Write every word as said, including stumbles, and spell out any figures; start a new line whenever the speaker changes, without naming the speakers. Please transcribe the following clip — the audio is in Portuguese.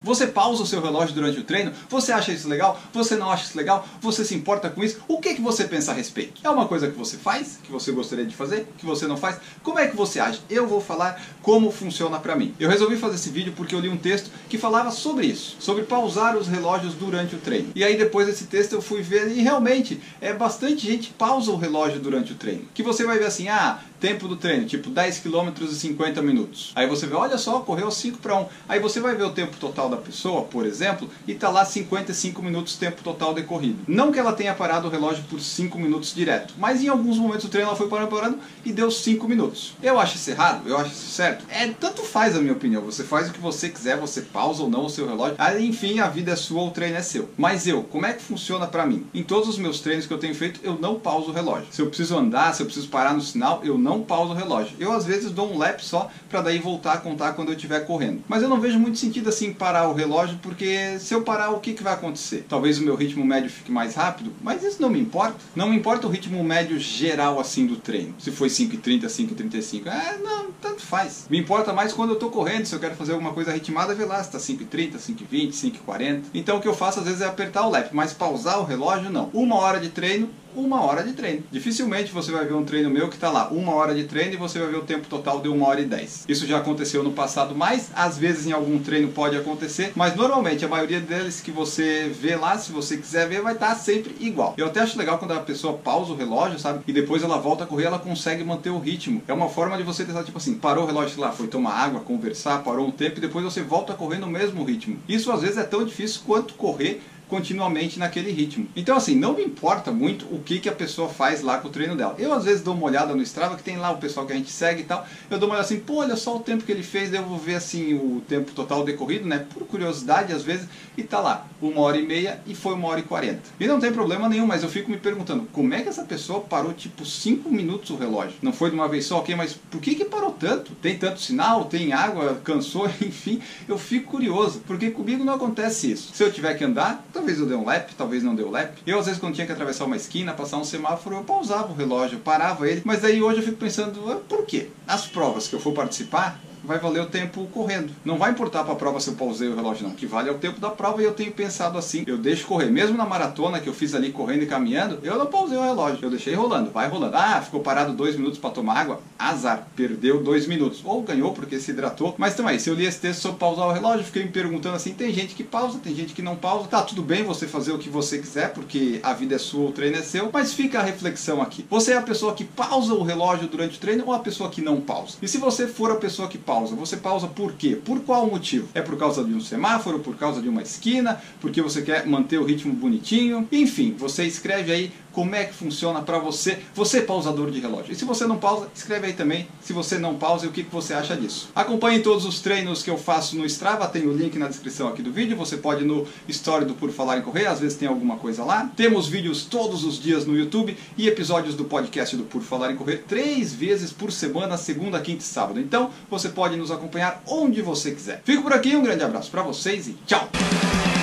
Você pausa o seu relógio durante o treino? Você acha isso legal? Você não acha isso legal? Você se importa com isso? O que, que você pensa a respeito? É uma coisa que você faz? Que você gostaria de fazer? Que você não faz? Como é que você age? Eu vou falar como funciona pra mim. Eu resolvi fazer esse vídeo porque eu li um texto que falava sobre isso. Sobre pausar os relógios durante o treino. E aí depois desse texto eu fui ver e realmente é bastante gente pausa o relógio durante o treino. Que você vai ver assim, ah, tempo do treino, tipo dez quilômetros e cinquenta minutos. Aí você vê, olha só, correu cinco para um. Aí você vai ver o tempo total da pessoa, por exemplo, e tá lá cinquenta e cinco minutos tempo total decorrido. Não que ela tenha parado o relógio por cinco minutos direto, mas em alguns momentos do treino ela foi parando, parando e deu cinco minutos. Eu acho isso errado? Eu acho isso certo? É, tanto faz a minha opinião. Você faz o que você quiser, você pausa ou não o seu relógio. Aí, enfim, a vida é sua, o treino é seu. Mas eu, como é que funciona pra mim? Em todos os meus treinos que eu tenho feito, eu não pauso o relógio. Se eu preciso andar, se eu preciso parar no sinal, eu não pauso o relógio. Eu às vezes dou um lap só pra daí voltar a contar quando eu estiver correndo. Mas eu não vejo muito sentido assim parar o relógio, porque se eu parar, o que, que vai acontecer? Talvez o meu ritmo médio fique mais rápido, mas isso não me importa. Não me importa o ritmo médio geral assim do treino. Se foi cinco e trinta, cinco e trinta e cinco, é, não, tanto faz. Me importa mais quando eu tô correndo, se eu quero fazer alguma coisa ritmada, vê lá se tá cinco e trinta, cinco e vinte, cinco e quarenta. Então o que eu faço às vezes é apertar o lap, mas pausar o relógio não. Uma hora de treino, uma hora de treino. Dificilmente você vai ver um treino meu que tá lá, uma hora de treino e você vai ver o tempo total de uma hora e dez. Isso já aconteceu no passado, mas às vezes em algum treino pode acontecer, mas normalmente a maioria deles que você vê lá, se você quiser ver, vai estar sempre igual. Eu até acho legal quando a pessoa pausa o relógio, sabe? E depois ela volta a correr, ela consegue manter o ritmo. É uma forma de você testar, tipo assim, parou o relógio lá, foi tomar água, conversar, parou um tempo e depois você volta a correr no mesmo ritmo. Isso às vezes é tão difícil quanto correr continuamente naquele ritmo. Então assim, não me importa muito o que, que a pessoa faz lá com o treino dela. Eu às vezes dou uma olhada no Strava, que tem lá o pessoal que a gente segue e tal, eu dou uma olhada assim, pô, olha só o tempo que ele fez, daí eu vou ver assim o tempo total decorrido, né, por curiosidade às vezes, e tá lá, uma hora e meia e foi uma hora e quarenta. E não tem problema nenhum, mas eu fico me perguntando, como é que essa pessoa parou tipo cinco minutos o relógio? Não foi de uma vez só, ok, mas por que que parou tanto? Tem tanto sinal, tem água, cansou, enfim, eu fico curioso, porque comigo não acontece isso. Se eu tiver que andar, talvez eu dê um lap, talvez não dê um lap. Eu às vezes quando tinha que atravessar uma esquina, passar um semáforo, eu pausava o relógio, eu parava ele, mas aí hoje eu fico pensando, por quê? As provas que eu for participar, vai valer o tempo correndo. Não vai importar para a prova se eu pausei o relógio não, que vale é o tempo da prova e eu tenho pensado assim, eu deixo correr. Mesmo na maratona que eu fiz ali correndo e caminhando, eu não pausei o relógio, eu deixei rolando, vai rolando. Ah, ficou parado dois minutos para tomar água? Azar, perdeu dois minutos. Ou ganhou porque se hidratou. Mas também, se eu li esse texto sobre pausar o relógio, fiquei me perguntando assim, tem gente que pausa, tem gente que não pausa. Tá, tudo bem você fazer o que você quiser, porque a vida é sua, o treino é seu, mas fica a reflexão aqui. Você é a pessoa que pausa o relógio durante o treino ou a pessoa que não pausa? E se você for a pessoa que pausa, você pausa por quê? Por qual motivo? É por causa de um semáforo, por causa de uma esquina, porque você quer manter o ritmo bonitinho? Enfim, você escreve aí como é que funciona pra você, você pausador de relógio. E se você não pausa, escreve aí também se você não pausa e o que você acha disso. Acompanhe todos os treinos que eu faço no Strava, tem o link na descrição aqui do vídeo, você pode ir no story do Por Falar em Correr, às vezes tem alguma coisa lá. Temos vídeos todos os dias no YouTube e episódios do podcast do Por Falar em Correr três vezes por semana, segunda, quinta e sábado. Então você pode nos acompanhar onde você quiser. Fico por aqui, um grande abraço pra vocês e tchau!